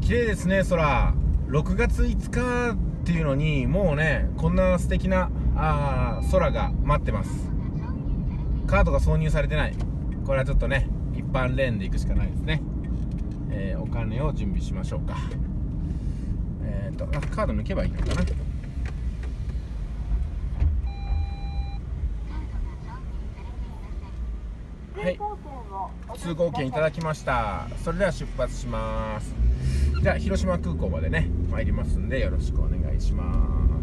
綺麗ですね。空6月5日っていうのにもうね、こんな素敵な空が待ってます。カードが挿入されてない。これはちょっとね、一般レーンで行くしかないですね。お金を準備しましょうか。カード抜けばいいのかな。はい、通行券いただきました。それでは出発します。じゃあ広島空港までね参りますんで、よろしくお願いします。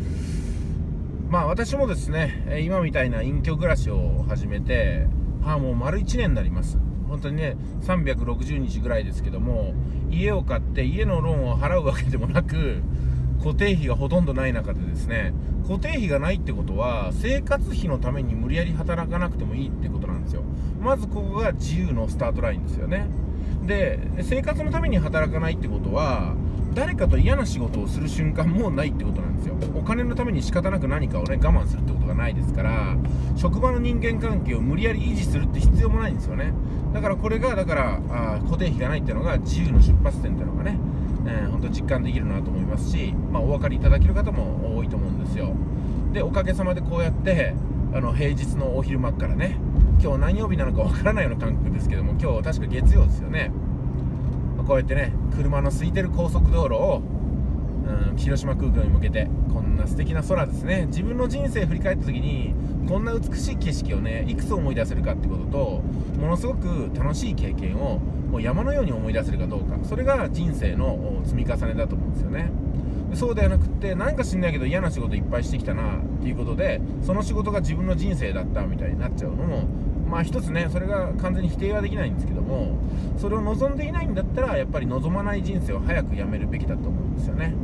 私もですね、今みたいな隠居暮らしを始めてもう丸1年になります。本当にね、360日ぐらいですけども、家を買って家のローンを払うわけでもなく、固定費がほとんどない中でですね、固定費がないってことは生活費のために無理やり働かなくてもいいってことなんですよ。まずここが自由のスタートラインですよね。で、生活のために働かないってことは誰かと嫌な仕事をする瞬間もないってことなんですよ。お金のために仕方なく何かをね我慢するってことがないですから、職場の人間関係を無理やり維持するって必要もないんですよね。だからこれが固定費がないっていうのが自由の出発点っていうのがね、本当実感できるなと思いますし、お分かりいただける方も多いと思うんですよ。で、おかげさまでこうやって平日のお昼間からね、今日何曜日なのかわからないような感覚ですけども、今日確か月曜ですよね。こうやってね、車の空いてる高速道路を、広島空港に向けて、こんな素敵な空ですね。自分の人生振り返った時にこんな美しい景色をねいくつ思い出せるかってことと、ものすごく楽しい経験をもう山のように思い出せるかどうか、それが人生の積み重ねだと思うんですよね。そうではなくって、何か知んないけど嫌な仕事いっぱいしてきたなっていうことで、その仕事が自分の人生だったみたいになっちゃうのも一つね、それが完全に否定はできないんですけども、それを望んでいないんだったらやっぱり望まない人生を早くやめるべきだと思うんですよね。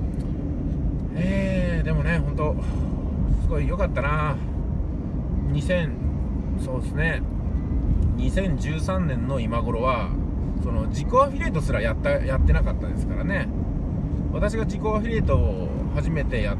でもね、本当すごい良かったな。そうですね、2013年の今頃はその自己アフィリエイトすらやってなかったですからね。私が自己アフィリエイトを初めてやって、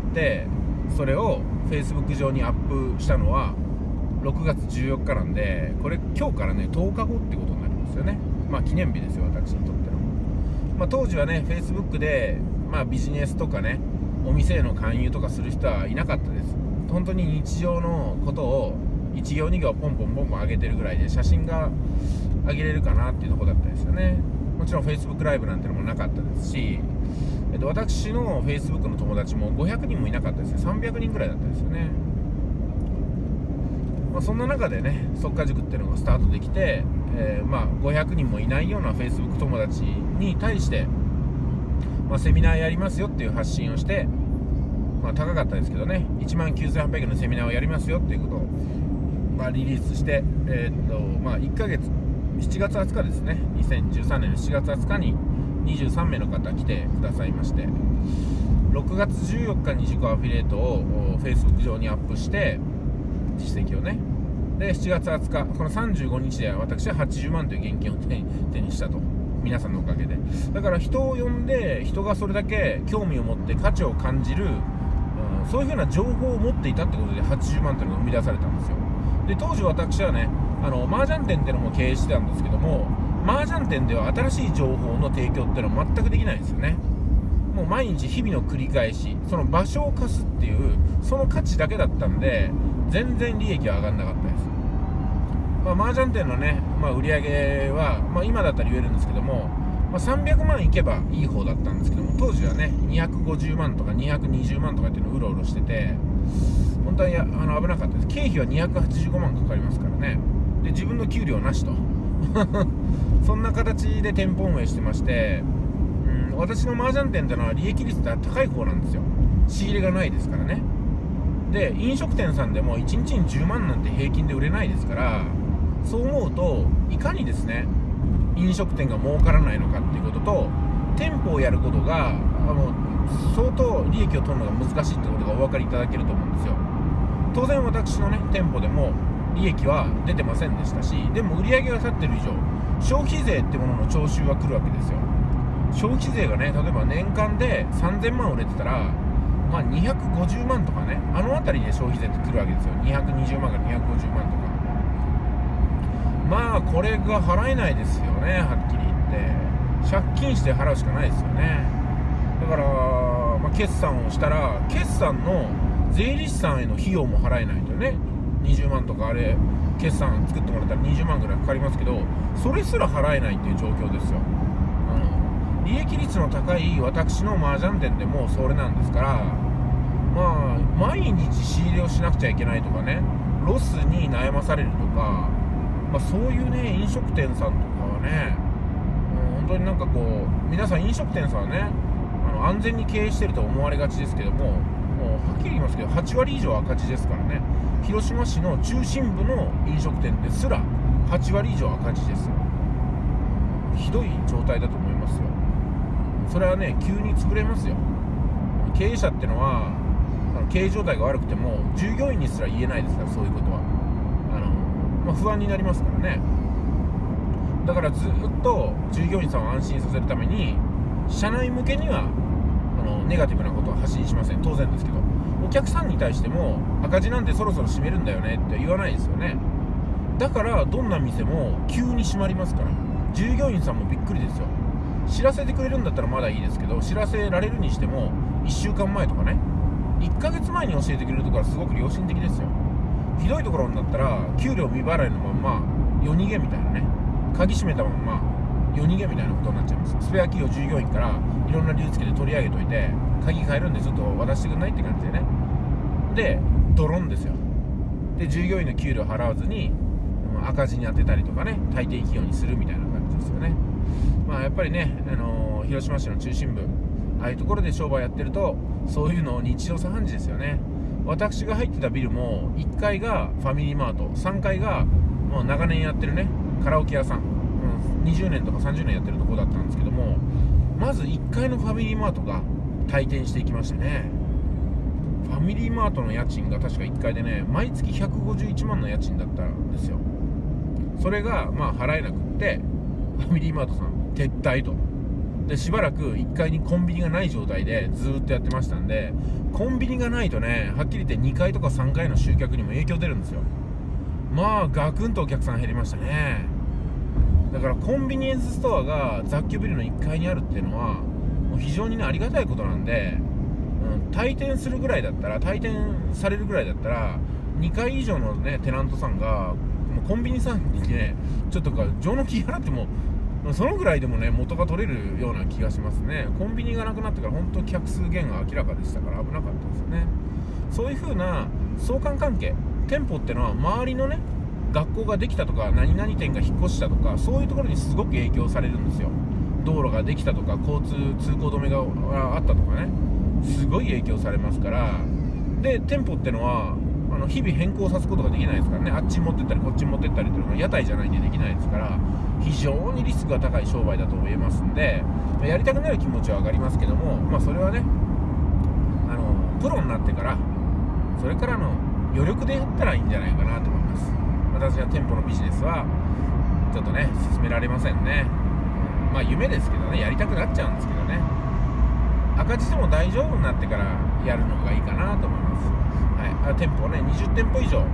それを Facebook 上にアップしたのは6月14日なんで、これ今日からね10日後ってことになりますよね。記念日ですよ、私にとっての。当時はね Facebook でビジネスとかね、お店への勧誘とかする人はいなかったです。本当に日常のことを1行2行ポンポン上げてるぐらいで、写真が上げれるかなっていうところだったですよね。もちろん Facebook ライブなんてのもなかったですし、私の Facebook の友達も500人もいなかったですよ。300人ぐらいだったですよね。そんな中でね、速稼塾っていうのがスタートできて、500人もいないような Facebook 友達に対して、セミナーやりますよっていう発信をして、高かったですけどね、19,800円のセミナーをやりますよっていうことを、リリースして、1ヶ月、7月20日ですね、2013年の7月20日に23名の方来てくださいまして、6月14日に自己アフィリエイトを Facebook 上にアップして実績をね、で7月20日この35日で私は80万という現金を手にしたと。皆さんのおかげで。だから人を呼んで、人がそれだけ興味を持って価値を感じる、そういう風な情報を持っていたってことで80万というのが生み出されたんですよ。で、当時私はね、麻雀店っていうのも経営してたんですけども、麻雀店では新しい情報の提供っていうのは全くできないんですよね。もう毎日日々の繰り返し、その場所を貸すっていうその価値だけだったんで、全然利益は上がんなかったです。麻雀店のね、売り上げは、今だったら言えるんですけども、300万いけばいい方だったんですけども、当時はね250万とか220万とかっていうのをうろうろしてて、本当に危なかったです。経費は285万かかりますからね。で、自分の給料なしとそんな形で店舗運営してまして、私の麻雀店ってのは利益率が高い方なんですよ。仕入れがないですからね。で、飲食店さんでも1日に10万なんて平均で売れないですから、そう思うといかにですね飲食店が儲からないのかっていうことと、店舗をやることが相当利益を取るのが難しいってことがお分かりいただけると思うんですよ。当然私のね店舗でも利益は出てませんでしたし、でも売り上げが立ってる以上消費税ってものの徴収は来るわけですよ。消費税がね、例えば年間で3000万売れてたら、250万とかね、あたりで消費税って来るわけですよ。220万から250万とか。これが払えないですよね、はっきり言って。 借金して払うしかないですよね。だから、決算をしたら決算の税理士さんへの費用も払えないとね。20万とか、あれ決算作ってもらったら20万ぐらいかかりますけど、それすら払えないっていう状況ですよ。利益率の高い私の麻雀店でもそれなんですから、毎日仕入れをしなくちゃいけないとかね、ロスに悩まされるとか、そういうね飲食店さんとかはね、本当になんかこう、皆さん飲食店さんはね、安全に経営してると思われがちですけども、もうはっきり言いますけど8割以上赤字ですからね。広島市の中心部の飲食店ですら8割以上赤字ですよ。ひどい状態だと思いますよ。それはね、急に潰れますよ。経営者ってのは経営状態が悪くても従業員にすら言えないですから、そういうことは不安になりますからね。だからずっと従業員さんを安心させるために社内向けにはネガティブなことは発信しません。当然ですけど、お客さんに対しても赤字なんでそろそろ閉めるんだよねって言わないですよね。だからどんな店も急に閉まりますから、従業員さんもびっくりですよ。知らせてくれるんだったらまだいいですけど、知らせられるにしても1週間前とかね、1ヶ月前に教えてくれるところはすごく良心的ですよ。ひどいところになったら給料未払いのまんま夜逃げみたいなね、鍵閉めたまんま夜逃げみたいなことになっちゃいます。スペアキーを従業員からいろんな理由つけて取り上げといて、鍵変えるんでちょっと渡してくんないって感じでね、でドロンですよ。で従業員の給料払わずに赤字に当てたりとかね、退店費用にするみたいな感じですよね。やっぱりね、広島市の中心部、ああいうところで商売やってるとそういうの日常茶飯事ですよね。私が入ってたビルも1階がファミリーマート、3階がもう長年やってるねカラオケ屋さん、20年とか30年やってるところだったんですけども、まず1階のファミリーマートが退店していきましてね。ファミリーマートの家賃が確か1階でね、毎月151万の家賃だったんですよ。それが払えなくって、ファミリーマートさん撤退と。でしばらく1階にコンビニがない状態でずっとやってましたんで、コンビニがないとね、はっきり言って2階とか3階の集客にも影響出るんですよ。ガクンとお客さん減りましたね。だからコンビニエンスストアが雑居ビルの1階にあるっていうのはもう非常にねありがたいことなんで、退店するぐらいだったら、退店されるぐらいだったら2階以上のねテナントさんがもうコンビニさんにねちょっと上納金払ってもそのぐらいでもね元が取れるような気がしますね。コンビニがなくなってから本当客数減が明らかでしたから危なかったですよね。そういう風な相関関係、店舗ってのは周りのね学校ができたとか何々店が引っ越したとか、そういうところにすごく影響されるんですよ。道路ができたとか交通通行止めがあったとかね、すごい影響されますから。で店舗ってのは日々変更させることができないですからね。あっちに持ってったりこっちに持ってったりっていうのは屋台じゃないんでできないですから、非常にリスクが高い商売だと言えますんで、やりたくなる気持ちは上がりますけども、それはねプロになってからそれからの余力でやったらいいんじゃないかなと思います。私は店舗のビジネスはちょっとね進められませんね。夢ですけどね、やりたくなっちゃうんですけどね、赤字でも大丈夫になってからやるのがいいかなと思います。店舗をね20店舗以上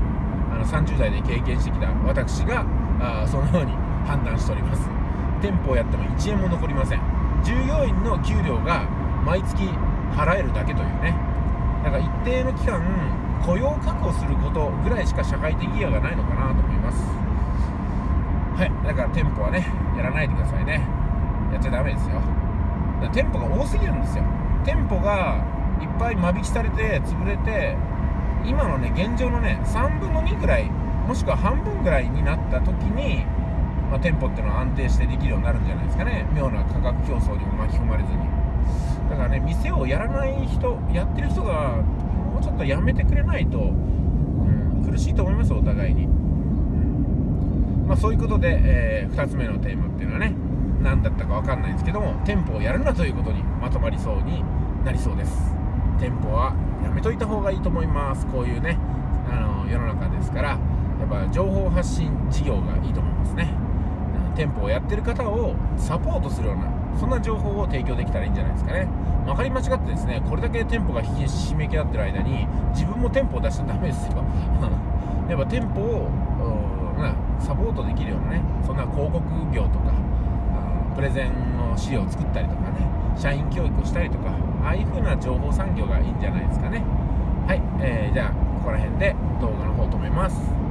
30代で経験してきた私がそのように判断しております。店舗をやっても1円も残りません。従業員の給料が毎月払えるだけというね、だから一定の期間雇用確保することぐらいしか社会的意義がないのかなと思います。だから店舗はねやらないでくださいね。やっちゃダメですよ。だから店舗が多すぎるんですよ。店舗がいっぱい間引きされて潰れて、今のね現状のね3分の2ぐらいもしくは半分ぐらいになった時に、店舗っていうのは安定してできるようになるんじゃないですかね。妙な価格競争にも巻き込まれずに。だからね店をやらない人、やってる人がもうちょっとやめてくれないと、苦しいと思いますお互いに。そういうことで、2つ目のテーマっていうのはね何だったか分かんないんですけども、店舗をやるなということにまとまりそうになりそうです。店舗はやめといた方がいいと思います。こういうね世の中ですから、やっぱ情報発信事業がいいと思いますね。店舗をやってる方をサポートするようなそんな情報を提供できたらいいんじゃないですかね。まかり間違ってですね、これだけ店舗がひしめき合ってる間に自分も店舗を出しちゃダメですよやっぱ店舗をサポートできるようなね、そんな広告業とかプレゼンの資料を作ったりとかね、社員教育をしたりとか、ああいう風な情報産業がいいんじゃないですかね。はい、じゃあここら辺で動画の方止めます。